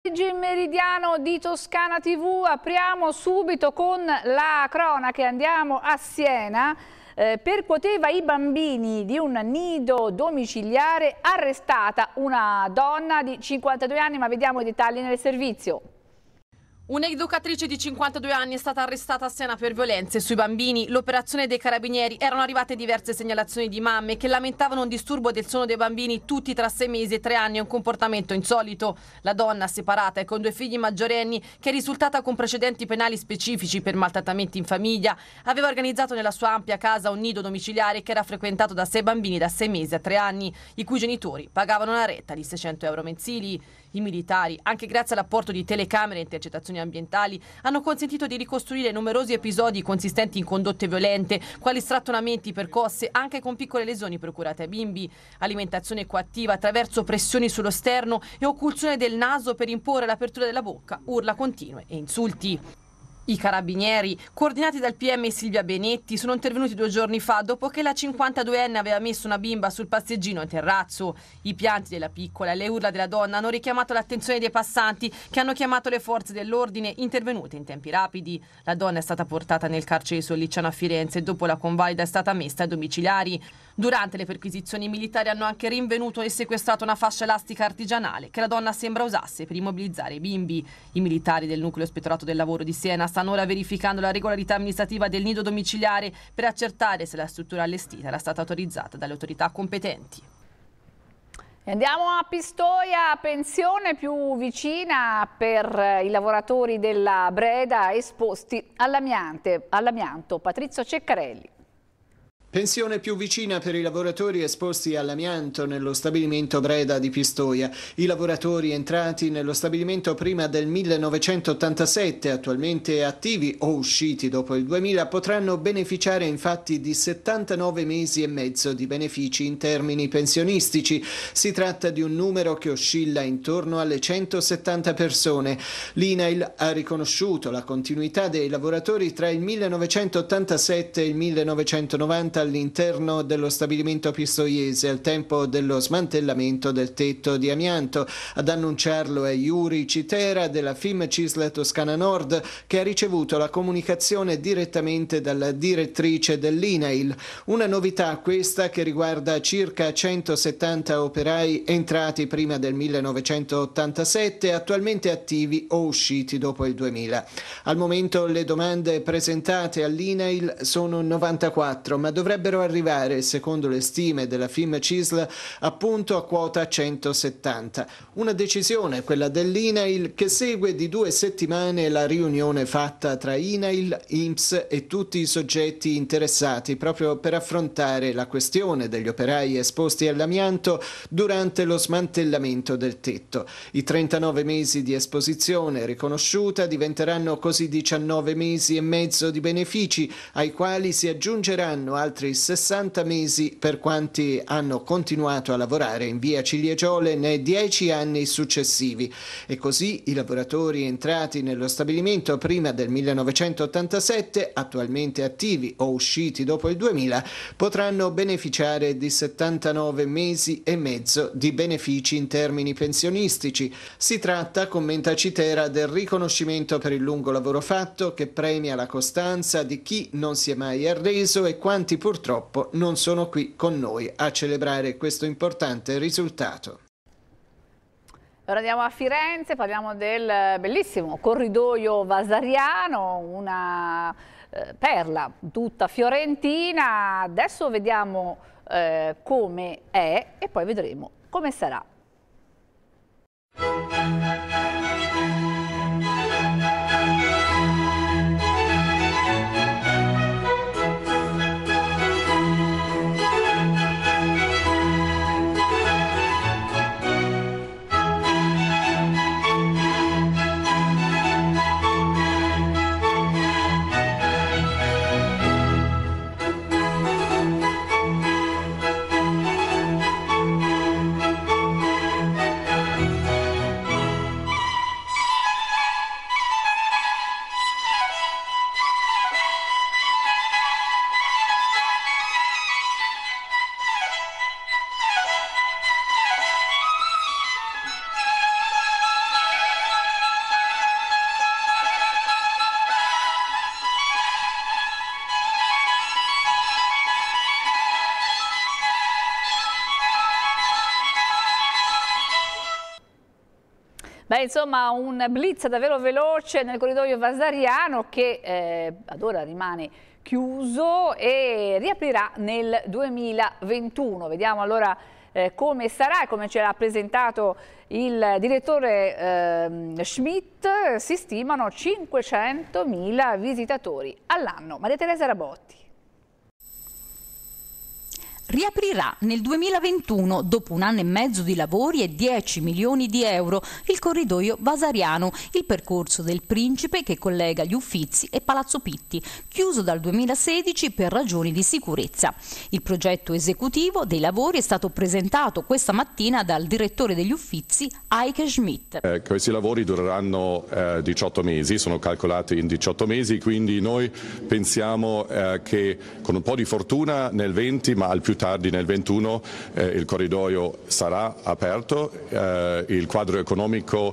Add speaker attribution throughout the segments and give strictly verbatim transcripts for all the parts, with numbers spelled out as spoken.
Speaker 1: Meridiano di Toscana tivù, apriamo subito con la cronaca e andiamo a Siena. Eh, percuoteva i bambini di un nido domiciliare, arrestata una donna di cinquantadue anni, ma vediamo i dettagli nel servizio.
Speaker 2: Un'educatrice di cinquantadue anni è stata arrestata a Siena per violenze sui bambini. L'operazione dei carabinieri, erano arrivate diverse segnalazioni di mamme che lamentavano un disturbo del sonno dei bambini tutti tra sei mesi e tre anni e un comportamento insolito. La donna, separata e con due figli maggiorenni, che è risultata con precedenti penali specifici per maltrattamenti in famiglia, aveva organizzato nella sua ampia casa un nido domiciliare che era frequentato da sei bambini da sei mesi a tre anni, i cui genitori pagavano una retta di seicento euro mensili. I militari, anche grazie all'apporto di telecamere e intercettazioni ambientali, hanno consentito di ricostruire numerosi episodi consistenti in condotte violente, quali strattonamenti, percosse, anche con piccole lesioni procurate ai bimbi, alimentazione coattiva attraverso pressioni sullo sterno e occulsione del naso per imporre l'apertura della bocca, urla continue e insulti. I carabinieri, coordinati dal P M Silvia Benetti, sono intervenuti due giorni fa dopo che la cinquantaduenne aveva messo una bimba sul passeggino in terrazzo. I pianti della piccola e le urla della donna hanno richiamato l'attenzione dei passanti, che hanno chiamato le forze dell'ordine, intervenute in tempi rapidi. La donna è stata portata nel carcere di Sollicciano a Firenze e dopo la convalida è stata messa ai domiciliari. Durante le perquisizioni i militari hanno anche rinvenuto e sequestrato una fascia elastica artigianale che la donna sembra usasse per immobilizzare i bimbi. I militari del Nucleo Ispettorato del Lavoro di Siena stanno ora verificando la regolarità amministrativa del nido domiciliare per accertare se la struttura allestita era stata autorizzata dalle autorità competenti.
Speaker 1: Andiamo a Pistoia, pensione più vicina per i lavoratori della Breda esposti all'amianto. Patrizio Ceccarelli.
Speaker 3: Pensione più vicina per i lavoratori esposti all'amianto nello stabilimento Breda di Pistoia. I lavoratori entrati nello stabilimento prima del millenovecentottantasette, attualmente attivi o usciti dopo il duemila, potranno beneficiare infatti di settantanove mesi e mezzo di benefici in termini pensionistici. Si tratta di un numero che oscilla intorno alle centosettanta persone. L'INAIL ha riconosciuto la continuità dei lavoratori tra il millenovecentottantasette e il millenovecentonovanta all'interno dello stabilimento pistoiese al tempo dello smantellamento del tetto di amianto. Ad annunciarlo è Yuri Citera della Fimcisl Toscana Nord, che ha ricevuto la comunicazione direttamente dalla direttrice dell'INAIL. Una novità questa che riguarda circa centosettanta operai entrati prima del millenovecentottantasette, attualmente attivi o usciti dopo il duemila. Al momento le domande presentate all'INAIL sono novantaquattro, ma dovrebbero arrivare, secondo le stime della Fimcisl, appunto a quota centosettanta. Una decisione, quella dell'INAIL, che segue di due settimane la riunione fatta tra INAIL, I N P S e tutti i soggetti interessati proprio per affrontare la questione degli operai esposti all'amianto durante lo smantellamento del tetto. I trentanove mesi di esposizione riconosciuta diventeranno così diciannove mesi e mezzo di benefici, ai quali si aggiungeranno altri sessanta mesi per quanti hanno continuato a lavorare in via Ciliegiole nei dieci anni successivi. E così i lavoratori entrati nello stabilimento prima del millenovecentottantasette, attualmente attivi o usciti dopo il duemila, potranno beneficiare di settantanove mesi e mezzo di benefici in termini pensionistici. Si tratta, commenta Citera, del riconoscimento per il lungo lavoro fatto, che premia la costanza di chi non si è mai arreso e quanti purtroppo non sono qui con noi a celebrare questo importante risultato.
Speaker 1: Ora andiamo a Firenze, parliamo del bellissimo corridoio vasariano, una eh, perla tutta fiorentina. Adesso vediamo eh, come è e poi vedremo come sarà. Beh, insomma, un blitz davvero veloce nel corridoio vasariano che eh, ad ora rimane chiuso e riaprirà nel duemilaventuno. Vediamo allora eh, come sarà e come ce l'ha presentato il direttore eh, Schmidt. Si stimano cinquecentomila visitatori all'anno. Maria Teresa Rabotti.
Speaker 4: Riaprirà nel duemilaventuno, dopo un anno e mezzo di lavori e dieci milioni di euro, il corridoio vasariano, il percorso del Principe che collega gli Uffizi e Palazzo Pitti, chiuso dal duemilasedici per ragioni di sicurezza. Il progetto esecutivo dei lavori è stato presentato questa mattina dal direttore degli Uffizi, Heike Schmidt.
Speaker 5: Eh, questi lavori dureranno eh, diciotto mesi, sono calcolati in diciotto mesi, quindi noi pensiamo eh, che con un po' di fortuna nel venti, ma al più tardi nel ventuno eh, il corridoio sarà aperto, eh, il quadro economico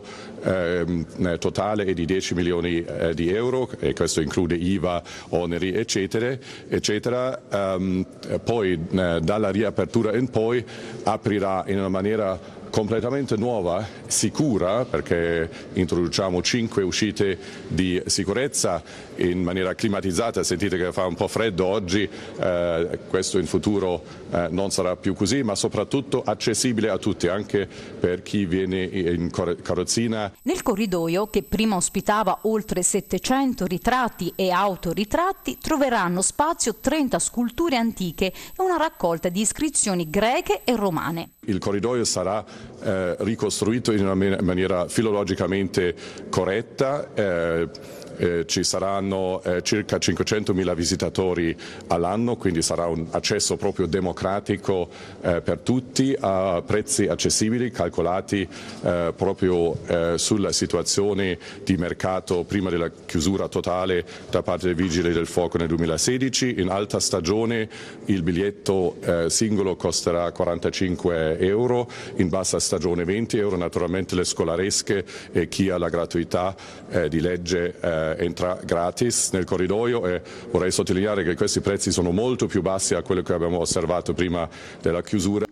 Speaker 5: eh, totale è di dieci milioni eh, di euro e questo include I V A, oneri eccetera, eccetera. Um, poi eh, dalla riapertura in poi aprirà in una maniera completamente nuova, sicura, perché introduciamo cinque uscite di sicurezza in maniera climatizzata. Sentite che fa un po' freddo oggi, eh, questo in futuro eh, non sarà più così, ma soprattutto accessibile a tutti, anche per chi viene in carrozzina.
Speaker 4: Nel corridoio, che prima ospitava oltre settecento ritratti e autoritratti, troveranno spazio trenta sculture antiche e una raccolta di iscrizioni greche e romane.
Speaker 5: Il corridoio sarà eh, ricostruito in una maniera filologicamente corretta. Eh, Eh, ci saranno eh, circa cinquecentomila visitatori all'anno, quindi sarà un accesso proprio democratico eh, per tutti a prezzi accessibili, calcolati eh, proprio eh, sulla situazione di mercato prima della chiusura totale da parte dei Vigili del Fuoco nel duemilasedici. In alta stagione il biglietto eh, singolo costerà quarantacinque euro, in bassa stagione venti euro, naturalmente le scolaresche e chi ha la gratuità eh, di legge eh, entra gratis nel corridoio, e vorrei sottolineare che questi prezzi sono molto più bassi a quello che abbiamo osservato prima della chiusura.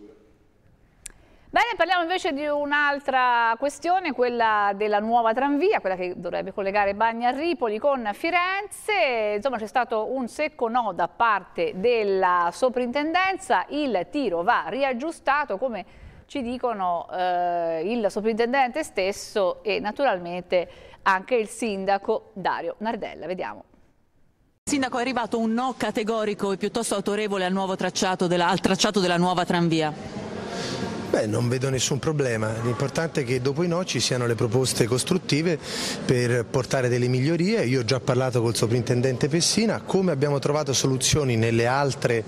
Speaker 1: Bene, parliamo invece di un'altra questione, quella della nuova tranvia, quella che dovrebbe collegare Bagnarripoli con Firenze. Insomma, c'è stato un secco no da parte della soprintendenza, il tiro va riaggiustato, come ci dicono eh, il soprintendente stesso e naturalmente anche il sindaco Dario Nardella. Vediamo.
Speaker 6: Sindaco, è arrivato un no categorico e piuttosto autorevole al nuovo tracciato della, al tracciato della nuova tranvia.
Speaker 7: Beh, non vedo nessun problema, l'importante è che dopo i no ci siano le proposte costruttive per portare delle migliorie. Io ho già parlato col soprintendente Pessina, come abbiamo trovato soluzioni nelle altre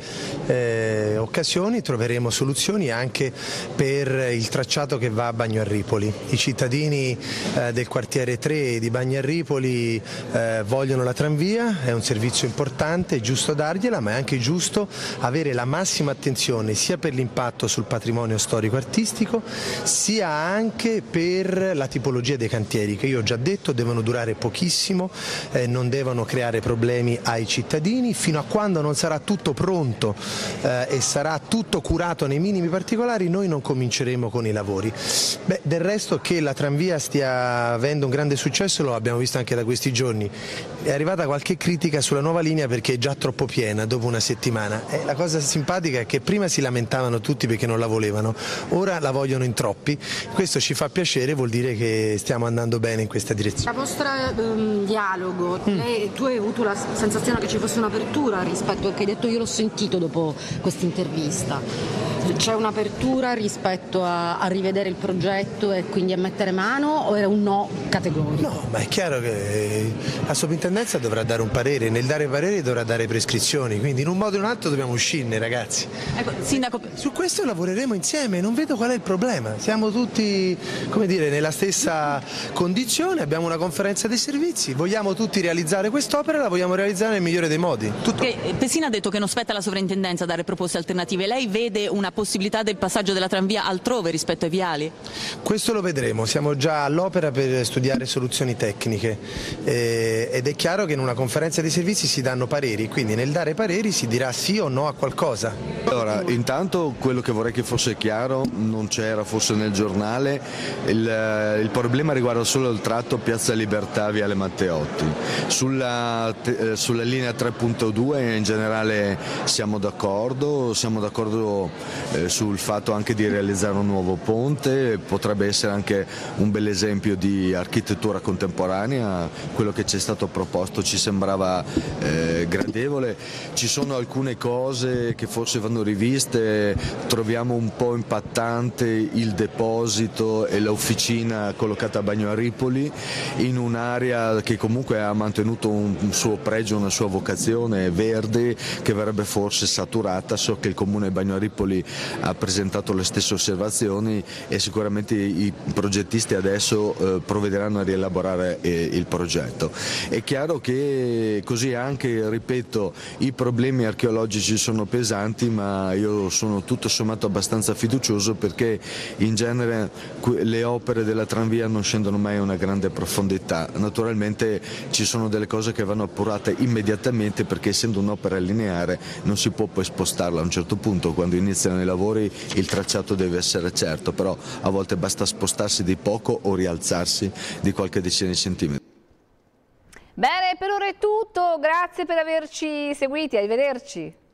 Speaker 7: eh, occasioni, troveremo soluzioni anche per il tracciato che va a Bagnarripoli. I cittadini eh, del quartiere tre di Bagnarripoli eh, vogliono la tranvia, è un servizio importante, è giusto dargliela, ma è anche giusto avere la massima attenzione sia per l'impatto sul patrimonio storico artistico, sia anche per la tipologia dei cantieri, che io ho già detto devono durare pochissimo, eh, non devono creare problemi ai cittadini. Fino a quando non sarà tutto pronto eh, e sarà tutto curato nei minimi particolari, noi non cominceremo con i lavori. Beh, del resto, che la tranvia stia avendo un grande successo lo abbiamo visto anche da questi giorni. È arrivata qualche critica sulla nuova linea perché è già troppo piena dopo una settimana. Eh, la cosa simpatica è che prima si lamentavano tutti perché non la volevano, ora la vogliono in troppi. Questo ci fa piacere, vuol dire che stiamo andando bene in questa direzione.
Speaker 8: La vostra um, dialogo, mm. lei, tu hai avuto la sensazione che ci fosse un'apertura rispetto, che hai detto io l'ho sentito dopo questa intervista, c'è un'apertura rispetto a, a rivedere il progetto e quindi a mettere mano, o era un no categorico?
Speaker 7: No, ma è chiaro che la soprintendenza dovrà dare un parere, nel dare parere dovrà dare prescrizioni, quindi in un modo o in un altro dobbiamo uscirne, ragazzi.
Speaker 6: Ecco, Sindaco,
Speaker 7: su questo lavoreremo insieme, non vedo qual è il problema, siamo tutti, come dire, nella stessa condizione, abbiamo una conferenza dei servizi, vogliamo tutti realizzare quest'opera, la vogliamo realizzare nel migliore dei modi. Tutto.
Speaker 6: Pessina ha detto che non spetta alla sovrintendenza dare proposte alternative, lei vede una possibilità del passaggio della tranvia altrove rispetto ai viali?
Speaker 7: Questo lo vedremo, siamo già all'opera per studiare soluzioni tecniche eh, ed è chiaro che in una conferenza di servizi si danno pareri, quindi nel dare pareri si dirà sì o no a qualcosa.
Speaker 9: Allora, intanto quello che vorrei che fosse chiaro, non c'era forse nel giornale, il, il problema riguarda solo il tratto Piazza Libertà Viale Matteotti. Sulla, eh, sulla linea tre punto due in generale siamo d'accordo, siamo d'accordo eh, sul fatto anche di realizzare un nuovo ponte, potrebbe essere anche un bel esempio di architettura contemporanea, quello che ci è stato proposto ci sembrava eh, gradevole. Ci sono alcune cose che forse vanno riviste, troviamo un po' impattante il deposito e l'officina collocata a Bagno a Ripoli in un'area che comunque ha mantenuto un, un suo pregio, una sua vocazione verde, che verrebbe forse saturata. So che il comune Bagno a Ripoli ha presentato le stesse osservazioni e sicuramente i progettisti adesso eh, provvederanno a rielaborare eh, il progetto. È chiaro che così anche, ripeto, i problemi archeologici sono pesanti, ma io sono tutto sommato abbastanza fiducioso perché in genere le opere della tranvia non scendono mai a una grande profondità. Naturalmente ci sono delle cose che vanno appurate immediatamente perché essendo un'opera lineare non si può poi spostarla. A un certo punto, quando iniziano i lavori, il tracciato deve essere certo, però a volte basta spostarsi di poco o rialzarsi di qualche decina di centimetri.
Speaker 1: Bene, per ora è tutto, grazie per averci seguiti, arrivederci.